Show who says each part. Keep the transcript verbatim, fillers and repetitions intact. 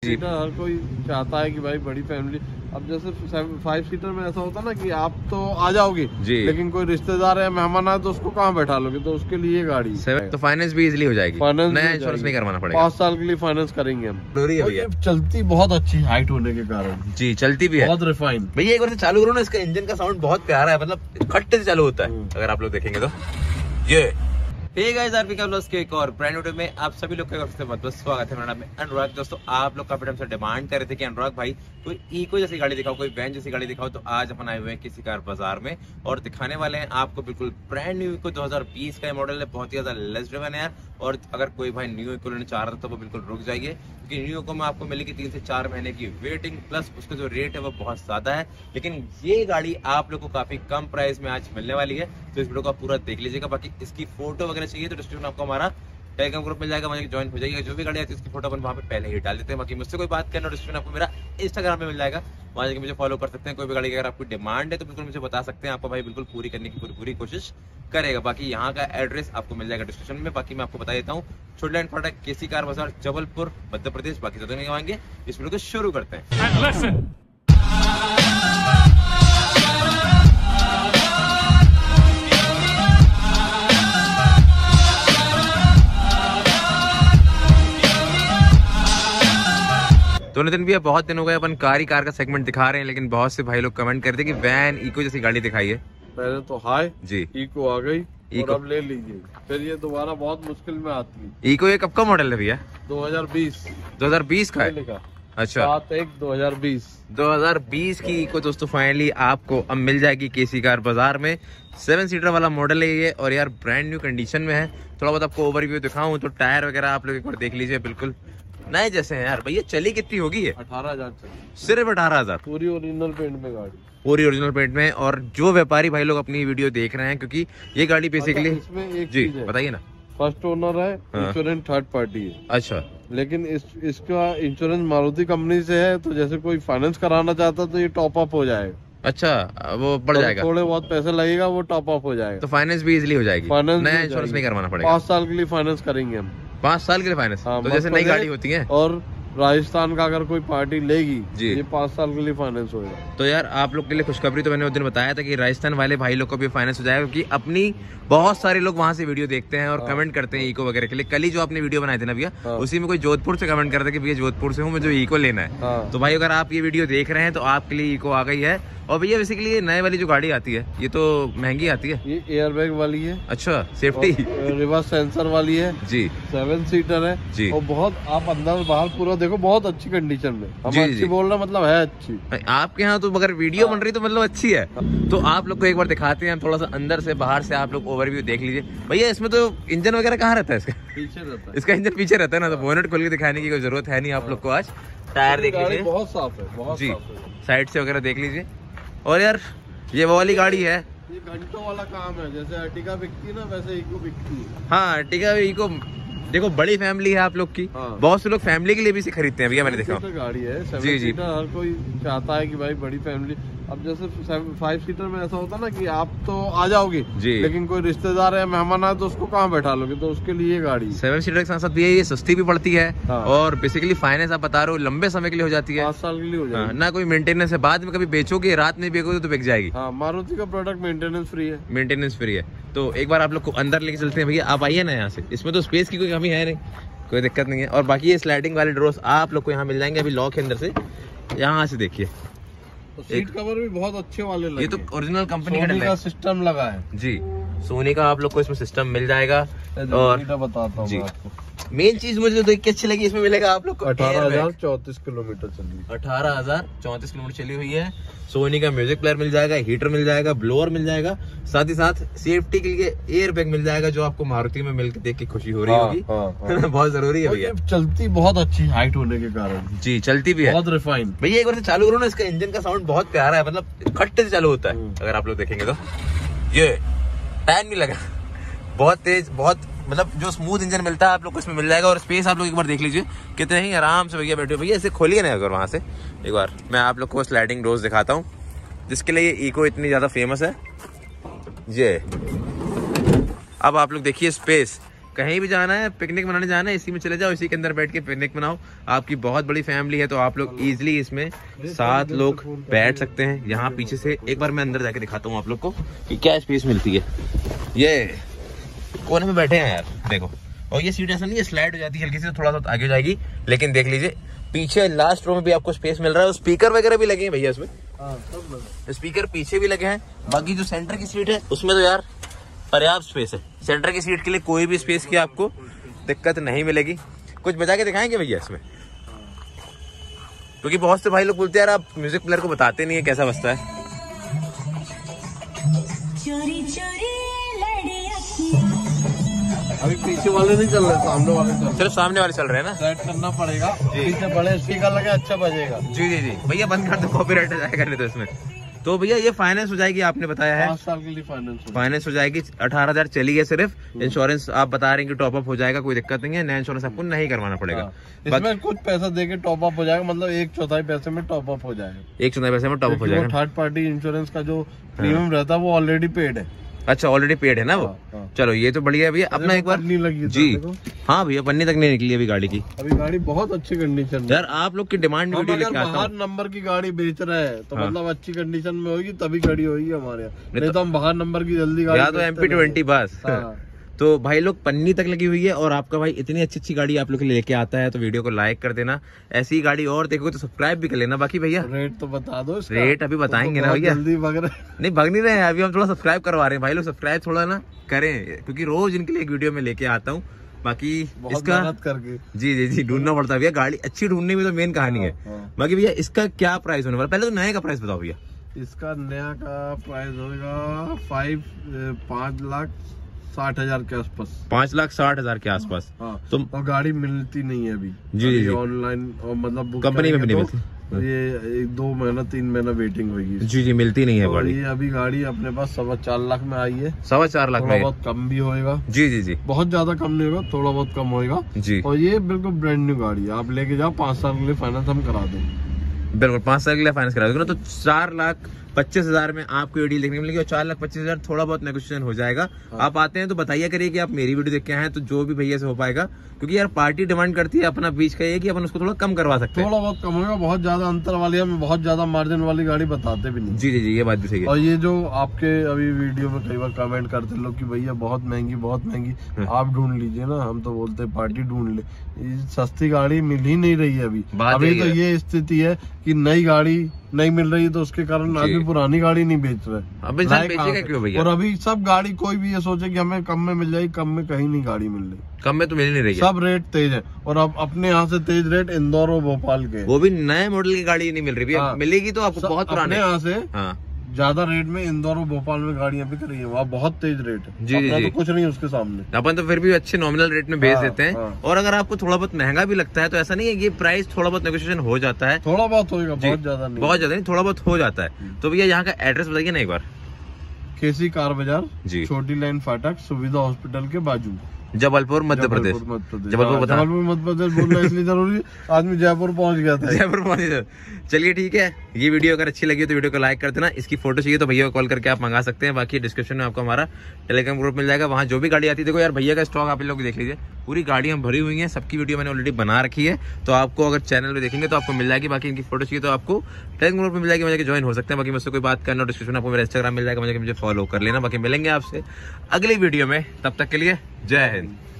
Speaker 1: Seater हर कोई चाहता है कि भाई बड़ी फैमिली, अब जैसे फाइव सीटर में ऐसा होता है ना कि आप तो आ जाओगे लेकिन कोई रिश्तेदार या मेहमान आए तो उसको कहाँ बैठा लोगे, तो उसके लिए गाड़ी
Speaker 2: तो फाइनेंस भी इजीली हो जाएगी,
Speaker 1: फाइनेंस
Speaker 2: नया इंश्योरेंस नहीं करवाना पड़ेगा,
Speaker 1: पाँच साल के लिए फाइनेंस करेंगे हम।
Speaker 2: भैया
Speaker 1: चलती बहुत अच्छी हाइट होने के कारण
Speaker 2: जी, चलती भी है
Speaker 1: बहुत रिफाइन।
Speaker 2: भैया एक बार से चालू करो ना, इसका इंजन का साउंड बहुत प्यारा है, मतलब खट्टे से चालू होता है अगर आप लोग देखेंगे तो। ये हे गाइस, आरपी का ब्लॉग्स के एक और ब्रांड वीडियो में आप सभी लोग का बहुत बहुत स्वागत है। मेरा नाम है अनुराग। दोस्तों आप लोग काफी टाइम से डिमांड कर रहे थे कि अनुराग भाई कोई इको जैसी गाड़ी दिखाओ, कोई वैन जैसी गाड़ी दिखाओ, तो आज अपन आए हुए हैं किसी कार बाजार में और दिखाने वाले हैं आपको बिल्कुल ब्रांड न्यू इको दो हज़ार बीस का मॉडल है, बहुत ही ज्यादा लेस ड्रिवन है यार। और अगर कोई भाई न्यू इको लेना चाह रहा था तो वो बिल्कुल रुक जाइए, क्योंकि न्यू इको में आपको मिलेगी तीन से चार महीने की वेटिंग, प्लस उसका जो रेट है वो बहुत ज्यादा है। लेकिन ये गाड़ी आप लोग को काफी कम प्राइस में आज मिलने वाली है, तो इस वीडियो को आप पूरा देख लीजिएगा। बाकी इसकी फोटो वगैरह चाहिए तो डिस्क्रिप्शन आपको हमारा टेलीग्राम ग्रुप मिल जाएगा, वहीं ज्वाइन हो जाइएगा। जो भी गाड़ी आती है उसकी फोटो अपन वहाँ पे पहले ही डाल देते हैं। बाकी मुझसे कोई बात करना, डिस्क्रिप्शन आपको मेरा इंस्टाग्राम पे मिल जाएगा, वहाँ जाकर मुझे फॉलो कर सकते हैं। कोई भी गाड़ी की अगर आपको डिमांड है तो बिल्कुल मुझे बता सकते हैं, आपको भाई बिल्कुल पूरी करने की पूरी पूरी कोशिश करेगा। बाकी यहाँ का एड्रेस आपको मिल जाएगा डिस्क्रिप्शन में। बाकी मैं आपको बता देता हूँ, छोटी लाइन फाटक, केसी कार बाजार, जबलपुर, मध्य प्रदेश। बाकी ज्यादा नहीं आएंगे, इस वीडियो को शुरू करते हैं। तो नितिन भैया बहुत दिन हो गए अपन कार ही कार का सेगमेंट दिखा रहे हैं, लेकिन बहुत से भाई लोग कमेंट करते हैं कि वैन इको जैसी गाड़ी दिखाई है।
Speaker 1: पहले तो हाय जी इको आ गई
Speaker 2: इको
Speaker 1: और अब ले लीजिए, फिर ये दोबारा बहुत मुश्किल में आती है।
Speaker 2: इको ये कब का मॉडल है भैया?
Speaker 1: दो हज़ार बीस
Speaker 2: दो हज़ार बीस का है। अच्छा,
Speaker 1: सात एक दो हज़ार बीस
Speaker 2: दो हज़ार बीस की इको दोस्तों फाइनली आपको अब मिल जाएगी केसी कार बाजार में। सेवन सीटर वाला मॉडल है ये और यार ब्रांड न्यू कंडीशन में है। थोड़ा बहुत आपको ओवरव्यू दिखाऊं तो टायर वगैरह आप लोग एक बार देख लीजिए, बिल्कुल नए जैसे हैं यार। भैया चली कितनी होगी ये?
Speaker 1: अठारह हजार
Speaker 2: सिर्फ अठारह हजार
Speaker 1: पूरी ओरिजिनल पेंट में गाड़ी,
Speaker 2: पूरी ओरिजिनल पेंट में। और जो व्यापारी भाई लोग अपनी वीडियो देख रहे हैं, क्योंकि ये गाड़ी बेसिकली जी बताइए ना,
Speaker 1: फर्स्ट ओनर है, इंश्योरेंस थर्ड पार्टी है।
Speaker 2: अच्छा,
Speaker 1: लेकिन इस इसका इंश्योरेंस मारुति कंपनी से है, तो जैसे कोई फाइनेंस कराना चाहता तो ये टॉप अप हो जाएगा।
Speaker 2: अच्छा, वो बढ़
Speaker 1: तो
Speaker 2: जाएगा,
Speaker 1: थोड़े बहुत पैसे लगेगा, वो टॉप अप हो जाएगा,
Speaker 2: तो फाइनेंस भी इजीली हो जाएगी,
Speaker 1: फाइनेंस
Speaker 2: नया इंश्योरेंस नहीं करवाना पड़ेगा।
Speaker 1: पाँच साल के लिए फाइनेंस करेंगे हम,
Speaker 2: पाँच साल के लिए फाइनेंस।
Speaker 1: हाँ,
Speaker 2: तो जैसे नई गाड़ी होती है।
Speaker 1: और राजस्थान का अगर कोई पार्टी लेगी
Speaker 2: जी,
Speaker 1: ये पाँच साल के लिए फाइनेंस होगा।
Speaker 2: तो यार आप लोग के लिए खुशखबरी, तो मैंने उस दिन बताया था कि राजस्थान वाले भाई लोग को भी फाइनेंस हो जाएगा, क्योंकि अपनी बहुत सारे लोग वहां से वीडियो देखते हैं और कमेंट करते हैं इको वगैरह के लिए। कल ही जो आपने वीडियो बनाए थे ना भैया, उसी में कोई जोधपुर से कमेंट करते कि भैया जोधपुर से हूँ, मुझे इको लेना है। तो भाई अगर आप ये वीडियो देख रहे हैं तो आपके लिए इको आ गई है। और भैया बेसिकली ये नए वाली जो गाड़ी आती है ये तो महंगी आती है, ये
Speaker 1: एयर बैग वाली है।
Speaker 2: अच्छा, सेफ्टी
Speaker 1: रिवर्स सेंसर वाली है जी, सेवन सीटर है जी, और बहुत आप अंदर बाहर पूरा देखो, बहुत अच्छी कंडीशन में। हम जी, अच्छी जी. बोल रहे मतलब है अच्छी।
Speaker 2: आपके यहाँ तो अगर वीडियो बन रही तो मतलब अच्छी है। तो आप लोग को एक बार दिखाते हैं थोड़ा सा अंदर से बाहर से, आप लोग ओवरव्यू देख लीजिए। भैया इसमें तो इंजन वगैरह कहाँ रहता है? इसका
Speaker 1: पीछे रहता है,
Speaker 2: इसका इंजन पीछे रहता है ना, तो बोनेट खोल के दिखाने की कोई जरूरत है नहीं आप लोग को। आज टायर देख लीजिए,
Speaker 1: बहुत साफ है, बहुत
Speaker 2: जी,
Speaker 1: साफ।
Speaker 2: साइड से वगैरह देख लीजिए। और यार ये वो वाली गाड़ी है,
Speaker 1: ये घंटों वाला काम है, जैसे अर्टिगा बिकती है ना वैसे इको बिकती है।
Speaker 2: हाँ, अर्टिगा इको देखो बड़ी फैमिली है आप लोग की। हाँ। बहुत से लोग फैमिली के लिए भी इसे खरीदते हैं भैया, मैंने देखा।
Speaker 1: गाड़ी है
Speaker 2: जी जी,
Speaker 1: हर कोई चाहता है कि भाई बड़ी फैमिली, अब जैसे फाइव सीटर में ऐसा होता है ना कि आप तो आ जाओगे जी, लेकिन कोई रिश्तेदार या मेहमान आए तो उसको कहाँ बैठा लोगे, तो उसके लिए गाड़ी
Speaker 2: सेवन सीटर के साथ साथ ये सस्ती भी पड़ती है। हाँ। और बेसिकली फाइनेंस आप बता रहे हो लंबे समय के लिए हो जाती है,
Speaker 1: पाँच साल के लिए हो जाएगी।
Speaker 2: हाँ, ना कोई मेंटेनेंस है, बाद में कभी बेचोगे, रात में बेचोगे तो बिक जाएगी।
Speaker 1: हाँ, मारुति का प्रोडक्ट मेंटेनेंस फ्री है,
Speaker 2: मेंटेनेंस फ्री है। तो एक बार आप लोग को अंदर लेके चलते हैं भैया, आप आइए ना यहाँ से। इसमें तो स्पेस की कोई कमी है नहीं, कोई दिक्कत नहीं है। और बाकी ये स्लाइडिंग वाले डोर्स आप लोग को यहाँ मिल जाएंगे, अभी लॉक है अंदर से। यहाँ से देखिए,
Speaker 1: तो सीट कवर भी बहुत अच्छे वाले लगे।
Speaker 2: ये तो ओरिजिनल कंपनी
Speaker 1: का, का सिस्टम लगा है जी,
Speaker 2: सोनी का आप लोग को इसमें सिस्टम मिल जाएगा। और
Speaker 1: बताता हूँ आपको,
Speaker 2: मेन चीज मुझे देख के अच्छी लगी, इसमें मिलेगा आप लोग को
Speaker 1: अठारह हजार चौतीस किलोमीटर चली
Speaker 2: अठारह हजार चौतीस किलोमीटर चली हुई है। सोनी का म्यूजिक प्लेयर मिल जाएगा, हीटर मिल जाएगा, ब्लोअर मिल जाएगा, साथ ही साथ सेफ्टी के लिए एयर बैग मिल जाएगा, जो आपको मारुति में मिलकर देख के खुशी हो रही होगी। बहुत जरूरी है भैया,
Speaker 1: चलती बहुत अच्छी हाइट होने के कारण
Speaker 2: जी, चलती भी है,
Speaker 1: बहुत रिफाइन।
Speaker 2: भैया एक बार से चालू करो ना, इसका इंजन का साउंड बहुत प्यारा है, मतलब खट्टे से चालू होता है अगर आप लोग देखेंगे तो। ये टायर नहीं लगा, बहुत तेज, बहुत मतलब जो स्मूथ इंजन मिलता है आप लोग को इसमें मिल जाएगा। और स्पेस आप लोग एक बार देख लीजिए कितने ही आराम से भैया बैठे हो। भैया इसे खोलिए ना अगर वहां से, एक बार मैं आप लोग को स्लाइडिंग डोर्स दिखाता हूँ, जिसके लिए ये इको इतनी ज्यादा फेमस है। ये अब आप लोग देखिए स्पेस, कहीं भी जाना है, पिकनिक मनाने जाना है, इसी में चले जाओ, इसी के अंदर बैठ के पिकनिक मनाओ। आपकी बहुत बड़ी फैमिली है तो आप लोग इजिली इसमें सात लोग बैठ सकते हैं। यहाँ पीछे से एक बार मैं अंदर जाके दिखाता हूँ आप लोग को कि क्या स्पेस मिलती है। ये कोने में बैठे हैं यार, देखो। और ये सीट ऐसा नहीं है स्लाइड हो जाती है, हल्की से थोड़ा सा आगे जाएगी, लेकिन देख लीजिए पीछे लास्ट रो में भी आपको स्पेस मिल रहा है। स्पीकर वगैरह भी लगे हैं भैया इसमें, स्पीकर पीछे भी लगे हैं। बाकी जो सेंटर की सीट है उसमें तो यार पर्याप्त स्पेस है। सेंटर की सीट के लिए कोई भी स्पेस की आपको दिक्कत नहीं मिलेगी। कुछ बजा के दिखाएंगे भैया इसमें, क्योंकि बहुत से भाई लोग बोलते हैं यार आप म्यूजिक प्लेयर को बताते नहीं है कैसा बजता है।
Speaker 3: चोरी चोरी
Speaker 1: अभी पीछे वाले नहीं चल रहे, सामने वाले चल रहे।
Speaker 2: सिर्फ सामने वाले चल रहे हैं ना,
Speaker 1: सेट करना पड़ेगा। पीछे बड़े स्पीकर लगे, अच्छा बजेगा।
Speaker 2: जी जी जी भैया, बंद कर दो, कॉपीराइट आ जाएगा नहीं तो इसमें। तो भैया ये फाइनेंस हो जाएगी, आपने बताया है
Speaker 1: पाँच साल के लिए फाइनेंस
Speaker 2: फाइनेंस हो जाएगी। अठारह हजार चली है सिर्फ। इंश्योरेंस आप बता रहे हैं कि टॉप अप हो जाएगा, कोई दिक्कत नहीं है। नया इंश्योरेंस आपको नहीं करवाना पड़ेगा।
Speaker 1: इसमें कुछ पैसा देके टॉप अप हो जाएगा, मतलब एक चौथाई पैसे में टॉप अप हो जाएगा।
Speaker 2: एक चौथाई पैसे में टॉप अप हो जाएगा।
Speaker 1: थर्ड पार्टी इंश्योरेंस का जो प्रीमियम रहता है वो ऑलरेडी पेड है।
Speaker 2: अच्छा, ऑलरेडी पेड है ना वो।
Speaker 1: हाँ, हाँ।
Speaker 2: चलो ये तो बढ़िया है भैया। अपना एक बार
Speaker 1: लगी
Speaker 2: जी, हाँ भैया पन्नी तक नहीं निकली अभी गाड़ी की।
Speaker 1: अभी गाड़ी बहुत अच्छी कंडीशन में।
Speaker 2: यार आप लोग की डिमांड वीडियो लेके आता हूं।
Speaker 1: बाहर नंबर की गाड़ी बेच रहे हैं तो
Speaker 2: हाँ।
Speaker 1: मतलब अच्छी कंडीशन में होगी तभी गाड़ी होगी हमारे यहाँ, नहीं तो हम बाहर नंबर की जल्दी गाड़ी
Speaker 2: या तो एमपी ट्वेंटी बस।
Speaker 1: हाँ।
Speaker 2: तो भाई लोग पन्नी तक लगी हुई है, और आपका भाई इतनी अच्छी अच्छी गाड़ी आप लोग के लिए लेके आता है तो वीडियो को लाइक कर देना। ऐसी ही गाड़ी और देखोगे तो सब्सक्राइब भी कर लेना। बाकी भैया
Speaker 1: रेट तो बता दो इसका।
Speaker 2: रेट अभी बताएंगे
Speaker 1: तो
Speaker 2: ना भैया,
Speaker 1: जल्दी भाग रहे
Speaker 2: नहीं भाग नहीं रहे हैं, अभी हम थोड़ा सब्सक्राइब करवा रहे हैं। भाई लोग सब्सक्राइब थोड़ा ना करें, क्योंकि रोज इनके लिए एक वीडियो में लेके आता हूँ। बाकी इसका
Speaker 1: करके
Speaker 2: जी जी जी ढूंढना पड़ता है भैया, गाड़ी अच्छी ढूंढने में तो मेन कहानी है।
Speaker 1: हाँ।
Speaker 2: बाकी भैया इसका क्या प्राइस होने वाला, पहले तो नए का प्राइस बताओ भैया।
Speaker 1: इसका नया का प्राइस होगा फाइव पाँच लाख साठ हजार के आसपास।
Speaker 2: पाँच लाख साठ हजार के आसपास।
Speaker 1: हाँ।
Speaker 2: तुम
Speaker 1: और गाड़ी मिलती नहीं है अभी।
Speaker 2: जी जी जी
Speaker 1: ऑनलाइन और मतलब बुक
Speaker 2: कंपनी में भी नहीं
Speaker 1: तो
Speaker 2: मिलती।
Speaker 1: ये एक दो महीना तीन महीना वेटिंग होगी।
Speaker 2: जी जी मिलती नहीं है
Speaker 1: और
Speaker 2: गाड़ी।
Speaker 1: ये अभी गाड़ी अपने पास सवा चार लाख में आई है।
Speaker 2: सवा चार लाख
Speaker 1: थोड़ा
Speaker 2: में
Speaker 1: बहुत कम भी होएगा।
Speaker 2: जी जी जी
Speaker 1: बहुत ज्यादा कम नहीं होगा, थोड़ा बहुत कम होएगा
Speaker 2: जी।
Speaker 1: और ये बिल्कुल ब्रांड न्यू गाड़ी है, आप लेके जाओ, पाँच साल के लिए फाइनेंस हम करा देंगे।
Speaker 2: बिल्कुल पाँच साल के लिए फाइनेंस करा दोगे ना तो चार लाख पच्चीस हजार में आपको ये डील देखने को मिलेगी। और चार लाख पच्चीस हजार थोड़ा बहुत नेगोशिएशन हो जाएगा।
Speaker 1: हाँ।
Speaker 2: आप आते हैं तो बताइए करिए कि आप मेरी वीडियो देख के आए हैं, तो जो भी भैया से हो पाएगा, क्योंकि यार पार्टी डिमांड करती है अपना बीच का ये कि अपन उसको थोड़ा कम करवा सकते हैं।
Speaker 1: थोड़ा बहुत कम होगा, बहुत ज्यादा अंतर वाली हम बहुत ज्यादा मार्जिन वाली गाड़ी बताते भी नहीं।
Speaker 2: जी जी जी ये बात भी सही है।
Speaker 1: और ये जो आपके अभी वीडियो में कई बार कमेंट करते लोग कि भैया बहुत महंगी बहुत महंगी, आप ढूंढ लीजिए ना, हम तो बोलते हैं पार्टी ढूंढ ले। ये सस्ती गाड़ी मिल ही नहीं रही है अभी। अभी तो ये स्थिति है कि नई गाड़ी नहीं मिल रही है तो उसके कारण आदमी पुरानी गाड़ी नहीं बेच रहे।
Speaker 2: अब इंसान बेचेगा क्यों भैया?
Speaker 1: और अभी सब गाड़ी कोई भी ये सोचे कि हमें कम में मिल जाएगी, कम में कहीं नहीं गाड़ी मिल रही,
Speaker 2: कम में तो मिल नहीं रही है।
Speaker 1: सब रेट तेज है। और अब अपने यहाँ से तेज रेट इंदौर और भोपाल के,
Speaker 2: वो भी नए मॉडल की गाड़ी नहीं मिल रही भैया।
Speaker 1: हाँ।
Speaker 2: मिलेगी तो आपको बहुत पुराने
Speaker 1: यहाँ से
Speaker 2: हाँ
Speaker 1: ज्यादा रेट में इंदौर और भोपाल में गाड़ियां बिक रही है, वहाँ बहुत तेज रेट है।
Speaker 2: जी, जी,
Speaker 1: अपना
Speaker 2: जी।
Speaker 1: तो कुछ नहीं है उसके सामने।
Speaker 2: अपन तो फिर भी अच्छे नॉमिनल रेट में बेच
Speaker 1: हाँ,
Speaker 2: देते हैं।
Speaker 1: हाँ।
Speaker 2: और अगर आपको थोड़ा बहुत महंगा भी लगता है तो ऐसा नहीं है, ये प्राइस थोड़ा बहुत नेगोशिएशन हो जाता है।
Speaker 1: थोड़ा बहुत होगा,
Speaker 2: जी,
Speaker 1: बहुत ज्यादा नहीं,
Speaker 2: बहुत ज्यादा नहीं, थोड़ा बहुत हो जाता है। तो भैया यहाँ का एड्रेस बताइए ना एक बार।
Speaker 1: केसी कार बाजार,
Speaker 2: जी।
Speaker 1: छोटी लाइन फाटक, सुविधा हॉस्पिटल के बाजू,
Speaker 2: जबलपुर मध्य प्रदेश। जबलपुर बता
Speaker 1: जबलपुर मध्य प्रदेश बोलना इसलिए जरूरी, आदमी जयपुर पहुंच गया था।
Speaker 2: जयपुर पहुंच गए। चलिए ठीक है, ये वीडियो अगर अच्छी लगी तो वीडियो को लाइक कर देना। इसकी फोटो चाहिए तो भैया को कॉल करके आप मंगा सकते हैं। बाकी डिस्क्रिप्शन में आपको हमारा टेलीग्राम ग्रुप मिल जाएगा, वहाँ जो भी गाड़ी आती है। देखो यार भैया का स्टॉक आप लोग देख लीजिए, पूरी गाड़ियां भरी हुई हैं, सबकी वीडियो मैंने ऑलरेडी बना रखी है। तो आपको अगर चैनल में देखेंगे तो आपको मिल जाएगी। बाकी इनकी फोटो चाहिए तो आपको टेलीग्राम ग्रुप में मिल जाएगी, मुझे ज्वाइन हो सकते हैं। बाकी मुझसे कोई बात करना, डिस्क्रिप्शन में आपको मेरा इंस्टाग्राम मिल जाएगा, मुझे मुझे फॉलो कर लेना। बाकी मिलेंगे आपसे अगली वीडियो में, तब तक के लिए जय हिंद।